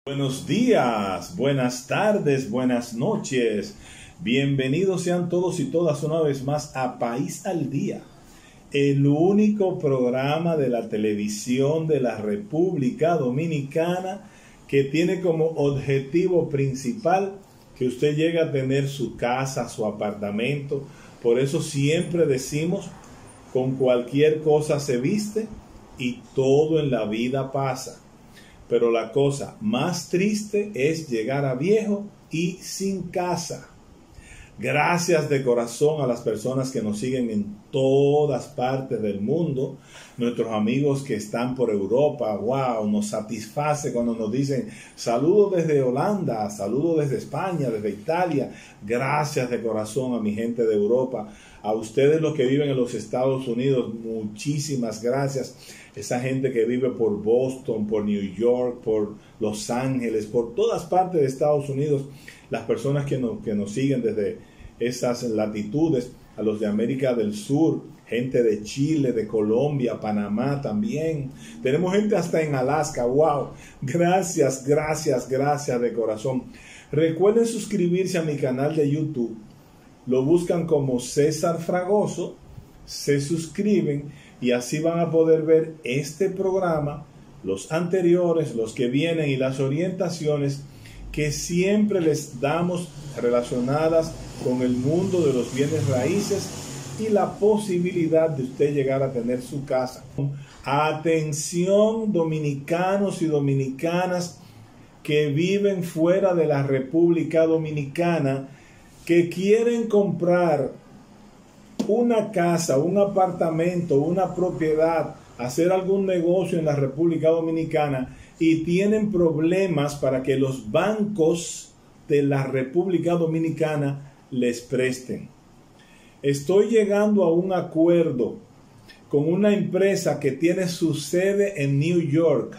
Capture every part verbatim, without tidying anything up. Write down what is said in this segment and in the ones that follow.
Buenos días, buenas tardes, buenas noches. Bienvenidos sean todos y todas una vez más a País al Día, el único programa de la televisión de la República Dominicana que tiene como objetivo principal que usted llegue a tener su casa, su apartamento. Por eso siempre decimos, con cualquier cosa se viste y todo en la vida pasa. Pero la cosa más triste es llegar a viejo y sin casa. Gracias de corazón a las personas que nos siguen en todas partes del mundo. Nuestros amigos que están por Europa, wow, nos satisface cuando nos dicen saludos desde Holanda, saludos desde España, desde Italia. Gracias de corazón a mi gente de Europa. A ustedes los que viven en los Estados Unidos, muchísimas gracias. Esa gente que vive por Boston, por New York, por Los Ángeles, por todas partes de Estados Unidos, las personas que nos, que nos siguen desde esas latitudes, a los de América del Sur, gente de Chile, de Colombia, Panamá también. Tenemos gente hasta en Alaska, wow. Gracias, gracias, gracias de corazón. Recuerden suscribirse a mi canal de YouTube. Lo buscan como César Fragoso, se suscriben y así van a poder ver este programa, los anteriores, los que vienen y las orientaciones que siempre les damos relacionadas con el mundo de los bienes raíces y la posibilidad de usted llegar a tener su casa. Atención, dominicanos y dominicanas que viven fuera de la República Dominicana, que quieren comprar una casa, un apartamento, una propiedad, hacer algún negocio en la República Dominicana y tienen problemas para que los bancos de la República Dominicana les presten. Estoy llegando a un acuerdo con una empresa que tiene su sede en New York,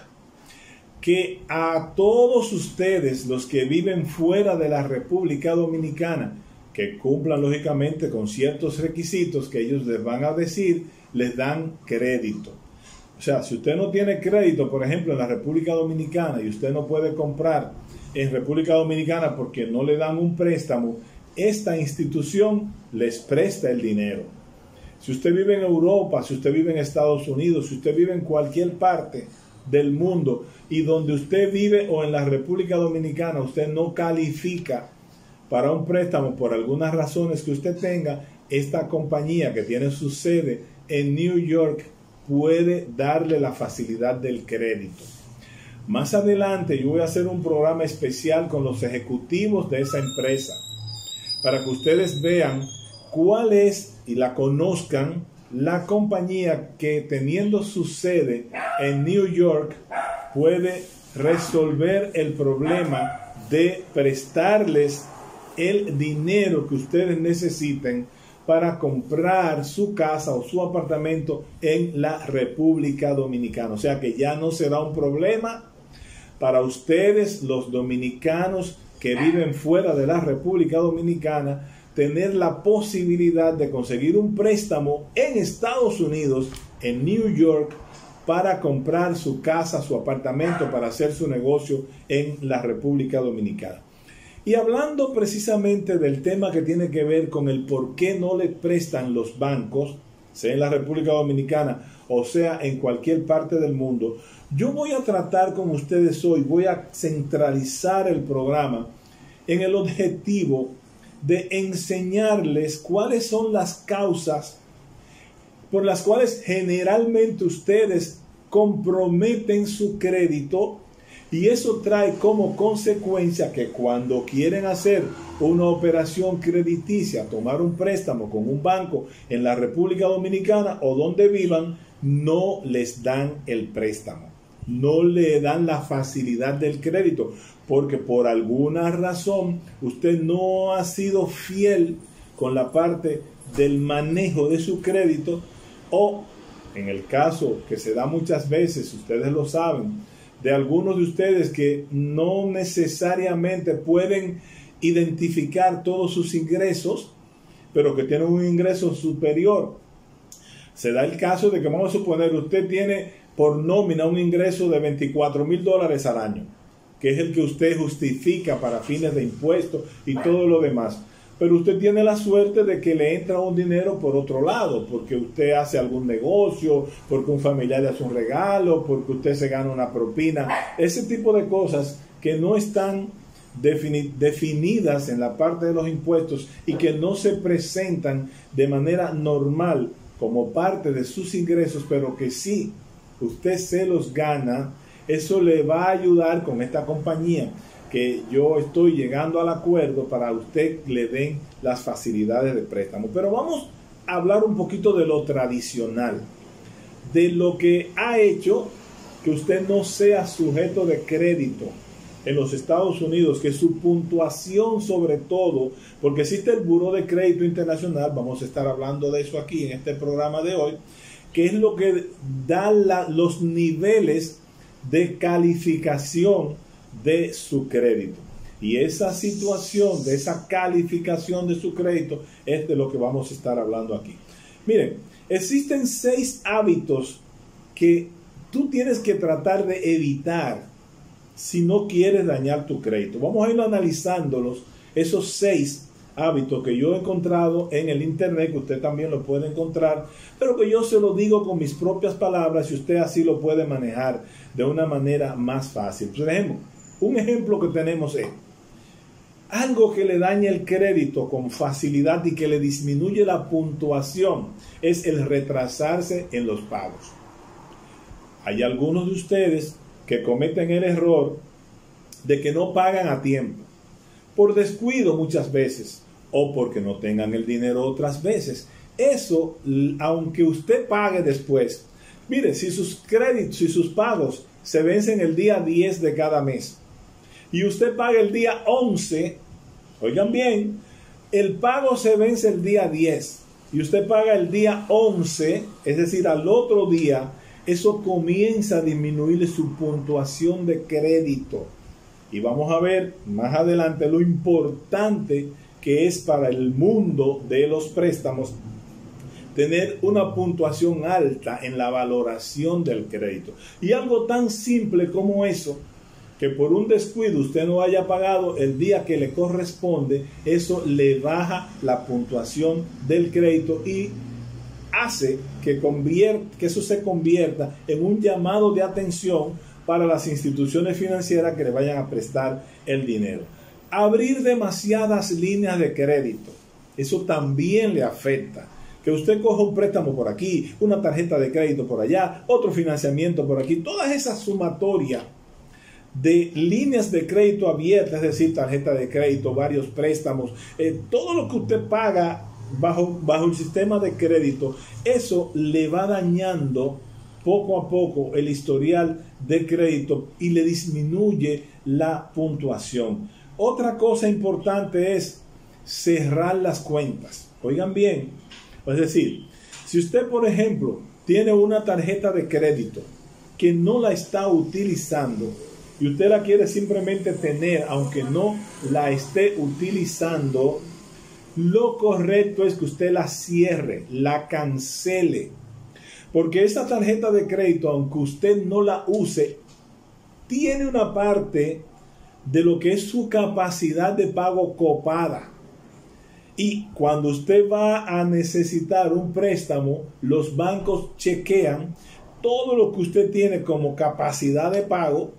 que a todos ustedes, los que viven fuera de la República Dominicana, que cumplan lógicamente con ciertos requisitos que ellos les van a decir, les dan crédito. O sea, si usted no tiene crédito, por ejemplo, en la República Dominicana y usted no puede comprar en República Dominicana porque no le dan un préstamo, esta institución les presta el dinero. Si usted vive en Europa, si usted vive en Estados Unidos, si usted vive en cualquier parte del mundo y donde usted vive o en la República Dominicana, usted no califica para un préstamo por algunas razones que usted tenga, esta compañía que tiene su sede en New York puede darle la facilidad del crédito. Más adelante yo voy a hacer un programa especial con los ejecutivos de esa empresa para que ustedes vean cuál es y la conozcan la compañía que teniendo su sede en New York puede resolver el problema de prestarles el dinero que ustedes necesiten para comprar su casa o su apartamento en la República Dominicana. O sea que ya no será un problema para ustedes, los dominicanos que viven fuera de la República Dominicana, tener la posibilidad de conseguir un préstamo en Estados Unidos, en New York, para comprar su casa, su apartamento, para hacer su negocio en la República Dominicana. Y hablando precisamente del tema que tiene que ver con el por qué no le prestan los bancos, sea en la República Dominicana o sea en cualquier parte del mundo, yo voy a tratar con ustedes hoy, voy a centralizar el programa en el objetivo de enseñarles cuáles son las causas por las cuales generalmente ustedes comprometen su crédito. Y eso trae como consecuencia que cuando quieren hacer una operación crediticia, tomar un préstamo con un banco en la República Dominicana o donde vivan, no les dan el préstamo. No le dan la facilidad del crédito porque por alguna razón usted no ha sido fiel con la parte del manejo de su crédito o, en el caso que se da muchas veces, ustedes lo saben, de algunos de ustedes que no necesariamente pueden identificar todos sus ingresos, pero que tienen un ingreso superior. Se da el caso de que, vamos a suponer, usted tiene por nómina un ingreso de veinticuatro mil dólares al año. que es el que usted justifica para fines de impuestos y todo lo demás. Pero usted tiene la suerte de que le entra un dinero por otro lado, porque usted hace algún negocio, porque un familiar le hace un regalo, porque usted se gana una propina. Ese tipo de cosas que no están defini- definidas en la parte de los impuestos y que no se presentan de manera normal como parte de sus ingresos, pero que sí, usted se los gana. Eso le va a ayudar con esta compañía que yo estoy llegando al acuerdo para usted le den las facilidades de préstamo. Pero vamos a hablar un poquito de lo tradicional, de lo que ha hecho que usted no sea sujeto de crédito en los Estados Unidos, que su puntuación sobre todo, porque existe el Buró de Crédito Internacional, vamos a estar hablando de eso aquí en este programa de hoy, que es lo que da la, los niveles de calificación de su crédito. Y esa situación de esa calificación de su crédito es de lo que vamos a estar hablando aquí. Miren, existen seis hábitos que tú tienes que tratar de evitar si no quieres dañar tu crédito. Vamos a ir analizándolos, esos seis hábitos que yo he encontrado en el internet, que usted también lo puede encontrar, pero que yo se lo digo con mis propias palabras y usted así lo puede manejar de una manera más fácil. Por ejemplo, un ejemplo que tenemos es algo que le daña el crédito con facilidad y que le disminuye la puntuación, es el retrasarse en los pagos. Hay algunos de ustedes que cometen el error de que no pagan a tiempo, por descuido muchas veces, o porque no tengan el dinero otras veces. Eso, aunque usted pague después, mire, si sus créditos, si sus pagos se vencen el día diez de cada mes, y usted paga el día once, oigan bien, el pago se vence el día diez, y usted paga el día once, es decir, al otro día, eso comienza a disminuirle su puntuación de crédito. Y vamos a ver más adelante lo importante que es para el mundo de los préstamos tener una puntuación alta en la valoración del crédito. Y algo tan simple como eso, que por un descuido usted no haya pagado el día que le corresponde, eso le baja la puntuación del crédito y hace que, convier- que eso se convierta en un llamado de atención para las instituciones financieras que le vayan a prestar el dinero. Abrir demasiadas líneas de crédito, eso también le afecta. Que usted coja un préstamo por aquí, una tarjeta de crédito por allá, otro financiamiento por aquí, todas esas sumatoria de líneas de crédito abiertas, es decir, tarjeta de crédito, varios préstamos, eh, todo lo que usted paga bajo, bajo el sistema de crédito, eso le va dañando poco a poco el historial de crédito y le disminuye la puntuación. Otra cosa importante es cerrar las cuentas. Oigan bien, es decir, si usted, por ejemplo, tiene una tarjeta de crédito que no la está utilizando y usted la quiere simplemente tener, aunque no la esté utilizando, lo correcto es que usted la cierre, la cancele. Porque esa tarjeta de crédito, aunque usted no la use, tiene una parte de lo que es su capacidad de pago copada. Y cuando usted va a necesitar un préstamo, los bancos chequean todo lo que usted tiene como capacidad de pago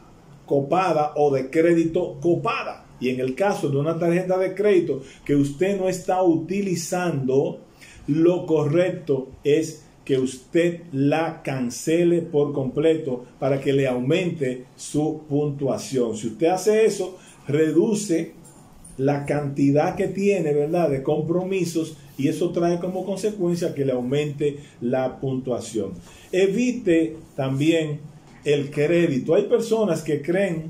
copada o de crédito copada. Y en el caso de una tarjeta de crédito que usted no está utilizando, lo correcto es que usted la cancele por completo para que le aumente su puntuación. Si usted hace eso, reduce la cantidad que tiene, ¿verdad?, de compromisos, y eso trae como consecuencia que le aumente la puntuación. Evite también el crédito. Hay personas que creen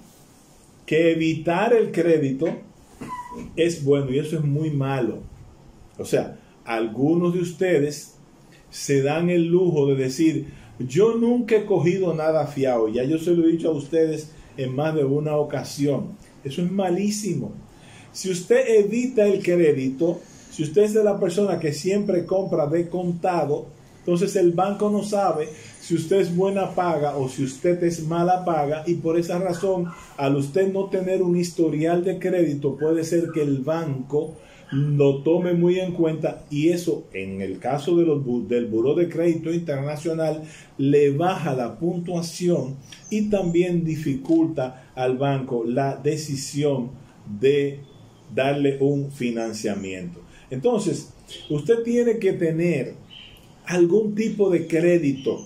que evitar el crédito es bueno, y eso es muy malo. O sea, algunos de ustedes se dan el lujo de decir: yo nunca he cogido nada fiado. Ya yo se lo he dicho a ustedes en más de una ocasión. Eso es malísimo. Si usted evita el crédito, si usted es de la persona que siempre compra de contado, Entonces el banco no sabe si usted es buena paga o si usted es mala paga, y por esa razón, al usted no tener un historial de crédito, puede ser que el banco lo tome muy en cuenta, y eso, en el caso de los, del Buró de Crédito Internacional, le baja la puntuación y también dificulta al banco la decisión de darle un financiamiento. Entonces, usted tiene que tener algún tipo de crédito,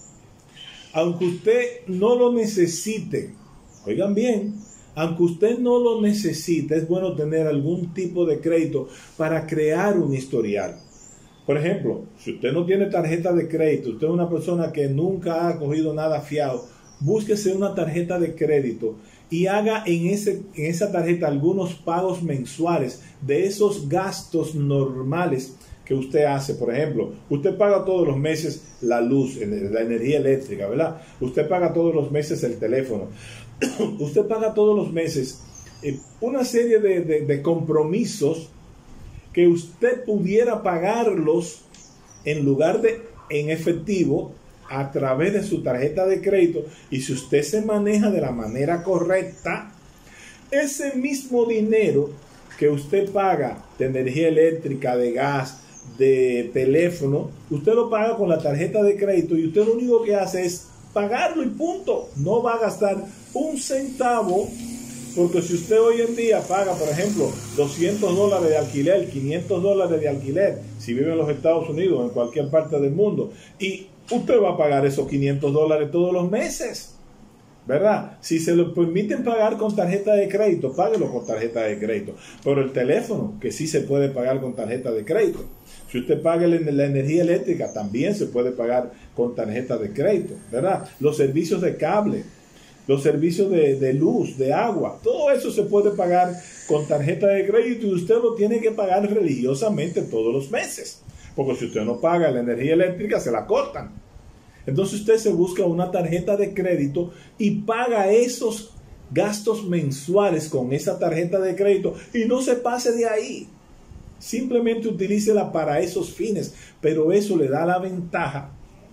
aunque usted no lo necesite. Oigan bien, aunque usted no lo necesite, es bueno tener algún tipo de crédito para crear un historial. Por ejemplo, si usted no tiene tarjeta de crédito, usted es una persona que nunca ha cogido nada fiado, búsquese una tarjeta de crédito y haga en, ese, en esa tarjeta algunos pagos mensuales de esos gastos normales que usted hace. Por ejemplo, usted paga todos los meses la luz, la energía eléctrica, ¿verdad? Usted paga todos los meses el teléfono. Usted paga todos los meses eh, una serie de, de, de compromisos que usted pudiera pagarlos en lugar de en efectivo a través de su tarjeta de crédito. Y si usted se maneja de la manera correcta, ese mismo dinero que usted paga de energía eléctrica, de gas, de teléfono, usted lo paga con la tarjeta de crédito, y usted lo único que hace es pagarlo y punto. No va a gastar un centavo, porque si usted hoy en día paga, por ejemplo, doscientos dólares de alquiler, quinientos dólares de alquiler, si vive en los Estados Unidos o en cualquier parte del mundo, y usted va a pagar esos quinientos dólares todos los meses, ¿verdad? Si se lo permiten pagar con tarjeta de crédito, páguelo con tarjeta de crédito. Pero el teléfono, que sí se puede pagar con tarjeta de crédito. Si usted paga la energía eléctrica, también se puede pagar con tarjeta de crédito, ¿verdad? Los servicios de cable, los servicios de, de luz, de agua, todo eso se puede pagar con tarjeta de crédito, y usted lo tiene que pagar religiosamente todos los meses. Porque si usted no paga la energía eléctrica, se la cortan. Entonces usted se busca una tarjeta de crédito y paga esos gastos mensuales con esa tarjeta de crédito, y no se pase de ahí. Simplemente utilícela para esos fines, pero eso le da la ventaja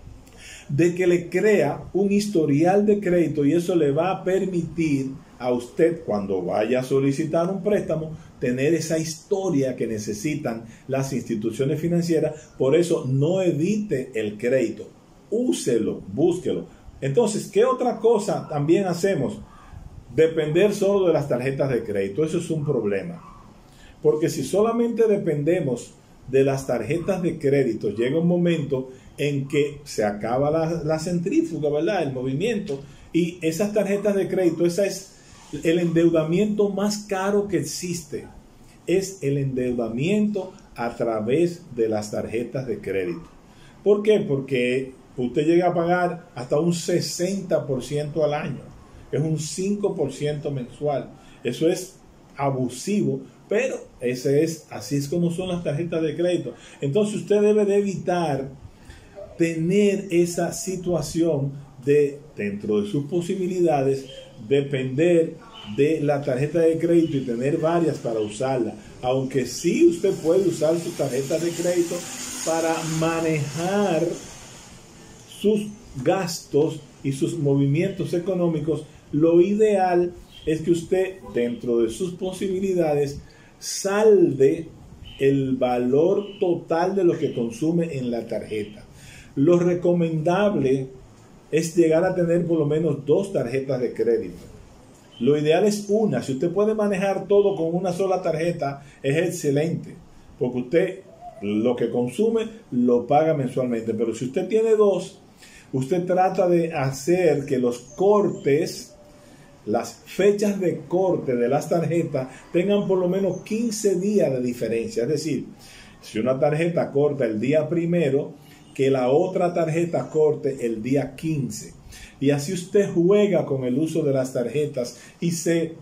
de que le crea un historial de crédito, y eso le va a permitir a usted, cuando vaya a solicitar un préstamo, tener esa historia que necesitan las instituciones financieras. Por eso no evite el crédito, úselo, búsquelo. Entonces, ¿qué otra cosa también hacemos? Depender solo de las tarjetas de crédito. Eso es un problema, porque si solamente dependemos de las tarjetas de crédito, llega un momento en que se acaba la, la centrífuga, ¿verdad? El movimiento, y esas tarjetas de crédito, esa es el endeudamiento más caro que existe, es el endeudamiento a través de las tarjetas de crédito. ¿Por qué? Porque usted llega a pagar hasta un sesenta por ciento al año, es un cinco por ciento mensual. Eso es abusivo, pero ese es, así es como son las tarjetas de crédito. Entonces usted debe de evitar tener esa situación de, dentro de sus posibilidades, depender de la tarjeta de crédito y tener varias para usarla. Aunque sí usted puede usar su tarjeta de crédito para manejar sus gastos y sus movimientos económicos, lo ideal es que usted, dentro de sus posibilidades, salde el valor total de lo que consume en la tarjeta. Lo recomendable es llegar a tener por lo menos dos tarjetas de crédito. Lo ideal es una. Si usted puede manejar todo con una sola tarjeta, es excelente, porque usted lo que consume lo paga mensualmente. Pero si usted tiene dos, usted trata de hacer que los cortes, las fechas de corte de las tarjetas tengan por lo menos quince días de diferencia. Es decir, si una tarjeta corta el día primero, que la otra tarjeta corte el día quince. Y así usted juega con el uso de las tarjetas y se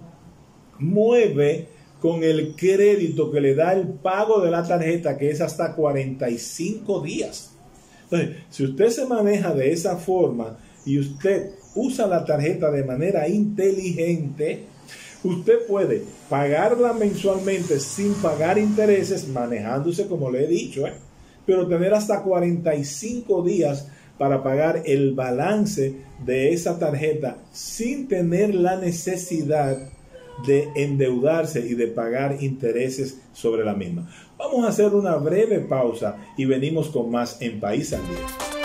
mueve con el crédito que le da el pago de la tarjeta, que es hasta cuarenta y cinco días. Entonces, si usted se maneja de esa forma y usted usa la tarjeta de manera inteligente, usted puede pagarla mensualmente sin pagar intereses, manejándose como le he dicho, ¿eh? pero tener hasta cuarenta y cinco días para pagar el balance de esa tarjeta sin tener la necesidad de endeudarse y de pagar intereses sobre la misma. Vamos a hacer una breve pausa y venimos con más en País al Día.